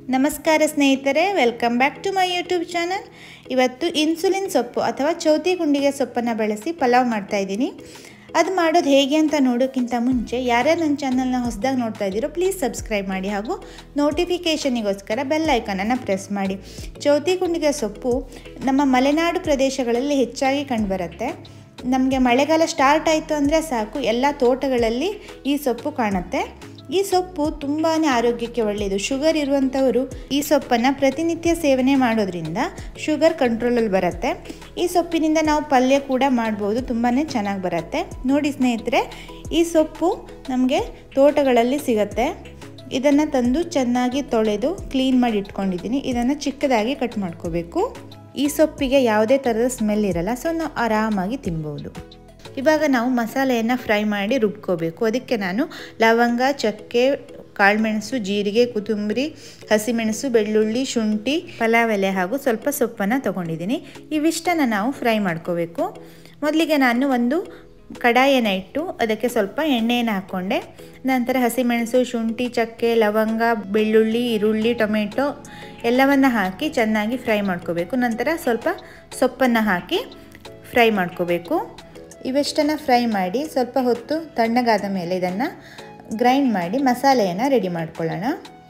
ನಮಸ್ಕಾರ ಸ್ನೇಹಿತರೆ, welcome back to my YouTube channel. ಇವತ್ತು ಇನ್ಸುಲಿನ್ ಸೊಪ್ಪು ಅಥವಾ ಚೌತಿ ಕುಂಡಿಗೆ ಸೊಪ್ಪನ್ನು ಬಳಸಿ ಪಲಾವ್ ಮಾಡ್ತಾಯಿದ್ದೀನಿ. ಅದು ಮಾಡೋದು ಹೇಗೆ ಅಂತ ನೋಡೋಕ್ಕಿಂತ ಮುಂಚೆ ಯಾರ್ಯಾರು ನನ್ನ ಚಾನಲ್ನ ಹೊಸದಾಗಿ ನೋಡ್ತಾ ಇದ್ದೀರೋ ಪ್ಲೀಸ್ ಸಬ್ಸ್ಕ್ರೈಬ್ ಮಾಡಿ ಹಾಗೂ ನೋಟಿಫಿಕೇಷನಿಗೋಸ್ಕರ ಬೆಲ್ ಐಕಾನನ್ನು ಪ್ರೆಸ್ ಮಾಡಿ. ಚೌತಿ ಕುಂಡಿಗೆ ಸೊಪ್ಪು ನಮ್ಮ ಮಲೆನಾಡು ಪ್ರದೇಶಗಳಲ್ಲಿ ಹೆಚ್ಚಾಗಿ ಕಂಡುಬರುತ್ತೆ. ನಮಗೆ ಮಳೆಗಾಲ ಸ್ಟಾರ್ಟ್ ಆಯಿತು ಅಂದರೆ ಸಾಕು, ಎಲ್ಲ ತೋಟಗಳಲ್ಲಿ ಈ ಸೊಪ್ಪು ಕಾಣುತ್ತೆ. ಈ ಸೊಪ್ಪು ತುಂಬಾ ಆರೋಗ್ಯಕ್ಕೆ ಒಳ್ಳೆಯದು. ಶುಗರ್ ಇರುವಂಥವರು ಈ ಸೊಪ್ಪನ್ನು ಪ್ರತಿನಿತ್ಯ ಸೇವನೆ ಮಾಡೋದ್ರಿಂದ ಶುಗರ್ ಕಂಟ್ರೋಲಲ್ಲಿ ಬರುತ್ತೆ. ಈ ಸೊಪ್ಪಿನಿಂದ ನಾವು ಪಲ್ಯ ಕೂಡ ಮಾಡ್ಬೋದು, ತುಂಬಾ ಚೆನ್ನಾಗಿ ಬರುತ್ತೆ. ನೋಡಿ ಸ್ನೇಹಿತರೆ, ಈ ಸೊಪ್ಪು ನಮಗೆ ತೋಟಗಳಲ್ಲಿ ಸಿಗುತ್ತೆ. ಇದನ್ನು ತಂದು ಚೆನ್ನಾಗಿ ತೊಳೆದು ಕ್ಲೀನ್ ಮಾಡಿ ಇಟ್ಕೊಂಡಿದ್ದೀನಿ. ಇದನ್ನು ಚಿಕ್ಕದಾಗಿ ಕಟ್ ಮಾಡ್ಕೋಬೇಕು. ಈ ಸೊಪ್ಪಿಗೆ ಯಾವುದೇ ಥರದ ಸ್ಮೆಲ್ ಇರಲ್ಲ, ಸೊ ನಾವು ಆರಾಮಾಗಿ ತಿನ್ಬೋದು. ಇವಾಗ ನಾವು ಮಸಾಲೆಯನ್ನು ಫ್ರೈ ಮಾಡಿ ರುಬ್ಕೋಬೇಕು. ಅದಕ್ಕೆ ನಾನು ಲವಂಗ, ಚಕ್ಕೆ, ಕಾಳುಮೆಣಸು, ಜೀರಿಗೆ, ಕೊತ್ತಂಬರಿ, ಹಸಿಮೆಣಸು, ಬೆಳ್ಳುಳ್ಳಿ, ಶುಂಠಿ, ಪಲಾವ್ ಎಲೆ ಹಾಗೂ ಸ್ವಲ್ಪ ಸೊಪ್ಪನ್ನು ತೊಗೊಂಡಿದ್ದೀನಿ. ಇವಿಷ್ಟನ್ನು ನಾವು ಫ್ರೈ ಮಾಡ್ಕೋಬೇಕು. ಮೊದಲಿಗೆ ನಾನು ಒಂದು ಕಡಾಯಿಯನ್ನು ಇಟ್ಟು ಅದಕ್ಕೆ ಸ್ವಲ್ಪ ಎಣ್ಣೆಯನ್ನು ಹಾಕ್ಕೊಂಡೆ. ನಂತರ ಹಸಿಮೆಣಸು, ಶುಂಠಿ, ಚಕ್ಕೆ, ಲವಂಗ, ಬೆಳ್ಳುಳ್ಳಿ, ಈರುಳ್ಳಿ, ಟೊಮೆಟೊ ಎಲ್ಲವನ್ನು ಹಾಕಿ ಚೆನ್ನಾಗಿ ಫ್ರೈ ಮಾಡ್ಕೋಬೇಕು. ನಂತರ ಸ್ವಲ್ಪ ಸೊಪ್ಪನ್ನು ಹಾಕಿ ಫ್ರೈ ಮಾಡ್ಕೋಬೇಕು. ಇವೆಷ್ಟನ್ನು ಫ್ರೈ ಮಾಡಿ ಸ್ವಲ್ಪ ಹೊತ್ತು ತಣ್ಣಗಾದ ಮೇಲೆ ಇದನ್ನು ಗ್ರೈಂಡ್ ಮಾಡಿ ಮಸಾಲೆಯನ್ನು ರೆಡಿ ಮಾಡ್ಕೊಳ್ಳೋಣ.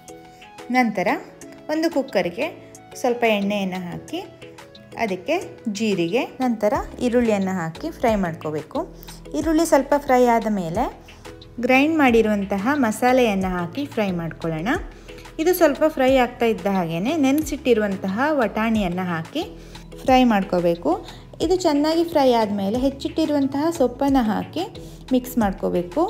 ನಂತರ ಒಂದು ಕುಕ್ಕರ್ಗೆ ಸ್ವಲ್ಪ ಎಣ್ಣೆಯನ್ನು ಹಾಕಿ ಅದಕ್ಕೆ ಜೀರಿಗೆ, ನಂತರ ಈರುಳ್ಳಿಯನ್ನು ಹಾಕಿ ಫ್ರೈ ಮಾಡ್ಕೋಬೇಕು. ಈರುಳ್ಳಿ ಸ್ವಲ್ಪ ಫ್ರೈ ಆದ ಮೇಲೆ ಗ್ರೈಂಡ್ ಮಾಡಿರುವಂತಹ ಮಸಾಲೆಯನ್ನು ಹಾಕಿ ಫ್ರೈ ಮಾಡ್ಕೊಳ್ಳೋಣ. ಇದು ಸ್ವಲ್ಪ ಫ್ರೈ ಆಗ್ತಾ ಇದ್ದ ಹಾಗೇ ನೆನೆಸಿಟ್ಟಿರುವಂತಹ ವಟಾಣಿಯನ್ನು ಹಾಕಿ ಫ್ರೈ ಮಾಡ್ಕೋಬೇಕು. ಇದು ಚೆನ್ನಾಗಿ ಫ್ರೈ ಆದಮೇಲೆ ಹೆಚ್ಚಿಟ್ಟಿರುವಂತಹ ಸೊಪ್ಪನ್ನು ಹಾಕಿ ಮಿಕ್ಸ್ ಮಾಡ್ಕೋಬೇಕು.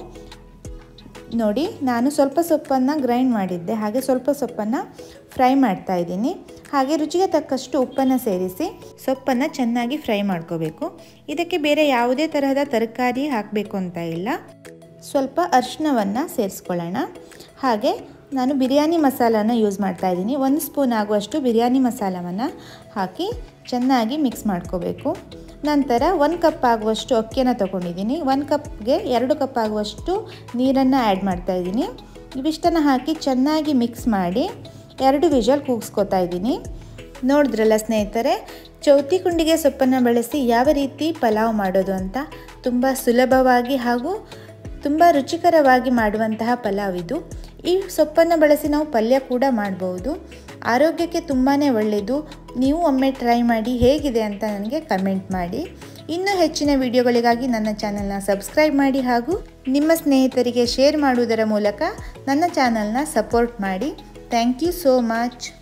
ನೋಡಿ, ನಾನು ಸ್ವಲ್ಪ ಸೊಪ್ಪನ್ನು ಗ್ರೈಂಡ್ ಮಾಡಿದ್ದೆ, ಹಾಗೆ ಸ್ವಲ್ಪ ಸೊಪ್ಪನ್ನು ಫ್ರೈ ಮಾಡ್ತಾ ಇದ್ದೀನಿ. ಹಾಗೆ ರುಚಿಗೆ ತಕ್ಕಷ್ಟು ಉಪ್ಪನ್ನು ಸೇರಿಸಿ ಸೊಪ್ಪನ್ನು ಚೆನ್ನಾಗಿ ಫ್ರೈ ಮಾಡ್ಕೋಬೇಕು. ಇದಕ್ಕೆ ಬೇರೆ ಯಾವುದೇ ತರಹದ ತರಕಾರಿ ಹಾಕಬೇಕು ಅಂತ ಇಲ್ಲ. ಸ್ವಲ್ಪ ಅರಿಶಿಣವನ್ನು ಸೇರಿಸ್ಕೊಳ್ಳೋಣ. ಹಾಗೆ ನಾನು ಬಿರಿಯಾನಿ ಮಸಾಲನ ಯೂಸ್ ಮಾಡ್ತಾ ಇದ್ದೀನಿ. 1 ಸ್ಪೂನ್ ಆಗುವಷ್ಟು ಬಿರಿಯಾನಿ ಮಸಾಲವನ್ನು ಹಾಕಿ ಚೆನ್ನಾಗಿ ಮಿಕ್ಸ್ ಮಾಡ್ಕೋಬೇಕು. ನಂತರ 1 ಕಪ್ ಆಗುವಷ್ಟು ಅಕ್ಕಿಯನ್ನು ತೊಗೊಂಡಿದ್ದೀನಿ. 1 ಕಪ್ಗೆ 2 ಕಪ್ ಆಗುವಷ್ಟು ನೀರನ್ನು ಆ್ಯಡ್ ಮಾಡ್ತಾ ಇದ್ದೀನಿ. ಇವಿಷ್ಟನ್ನು ಹಾಕಿ ಚೆನ್ನಾಗಿ ಮಿಕ್ಸ್ ಮಾಡಿ 2 ವಿಷಲ್ ಕೂಗಿಸ್ಕೊತಾ ಇದ್ದೀನಿ. ನೋಡಿದ್ರಲ್ಲ ಸ್ನೇಹಿತರೆ, ಚೌತಿ ಕುಂಡಿಗೆ ಸೊಪ್ಪನ್ನು ಬಳಸಿ ಯಾವ ರೀತಿ ಪಲಾವ್ ಮಾಡೋದು ಅಂತ. ತುಂಬ ಸುಲಭವಾಗಿ ಹಾಗೂ ತುಂಬ ರುಚಿಕರವಾಗಿ ಮಾಡುವಂತಹ ಪಲಾವ್ ಇದು. ಈ ಸೊಪ್ಪನ್ನು ಬಳಸಿ ನಾವು ಪಲ್ಯ ಕೂಡ ಮಾಡ್ಬೋದು. ಆರೋಗ್ಯಕ್ಕೆ ತುಂಬಾ ಒಳ್ಳೆಯದು. ನೀವು ಒಮ್ಮೆ ಟ್ರೈ ಮಾಡಿ ಹೇಗಿದೆ ಅಂತ ನನಗೆ ಕಮೆಂಟ್ ಮಾಡಿ. ಇನ್ನೂ ಹೆಚ್ಚಿನ ವಿಡಿಯೋಗಳಿಗಾಗಿ ನನ್ನ ಚಾನಲ್ನ ಸಬ್ಸ್ಕ್ರೈಬ್ ಮಾಡಿ ಹಾಗೂ ನಿಮ್ಮ ಸ್ನೇಹಿತರಿಗೆ ಶೇರ್ ಮಾಡುವುದರ ಮೂಲಕ ನನ್ನ ಚಾನಲ್ನ ಸಪೋರ್ಟ್ ಮಾಡಿ. Thank you so much.